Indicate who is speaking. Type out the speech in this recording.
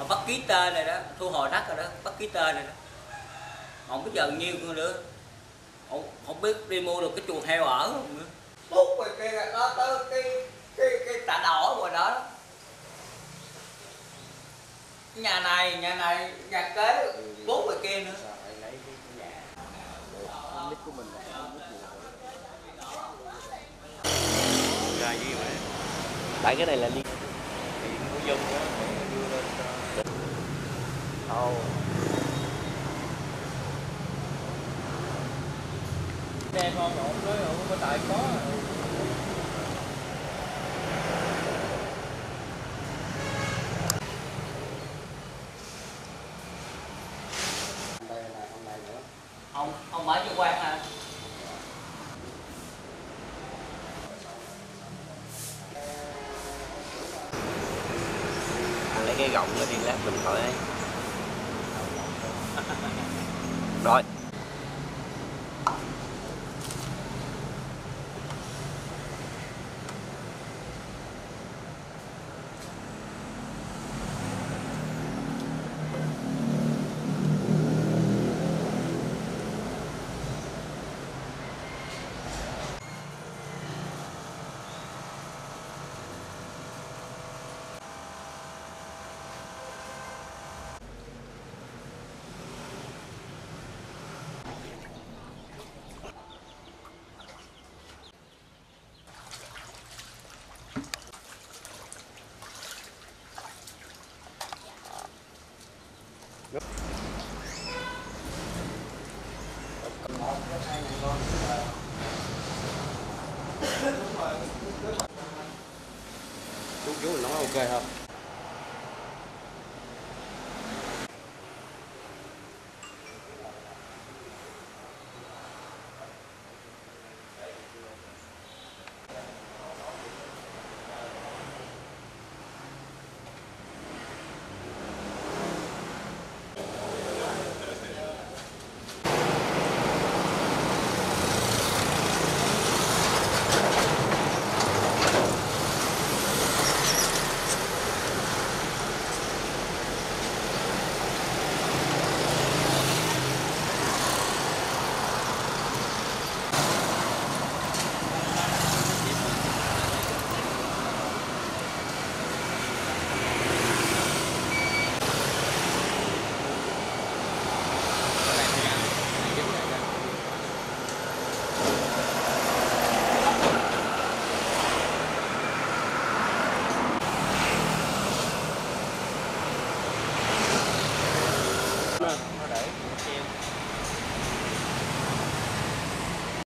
Speaker 1: bắt ký tên này đó, thu hồi đất rồi đó, bắt ký tên này đó. Không biết giờ nhiêu nữa. Không biết đi mua được cái chuồng heo ở không nữa. Bút rồi kia đó tới cái tạ đỏ rồi đó. Nhà này, nhà kế bút rồi kia nữa.
Speaker 2: Lấy cái nhà nick của mình ra gì mà. Tại cái này là liên của dân đó, đưa lên cho. Đem con ổn với không có tài có.
Speaker 3: Đây là ông này nữa.
Speaker 1: Ông mở cho quan hả?
Speaker 2: Lấy cái gọng lên đi lát mình khỏi ấy. Rồi. Chú nó ok không?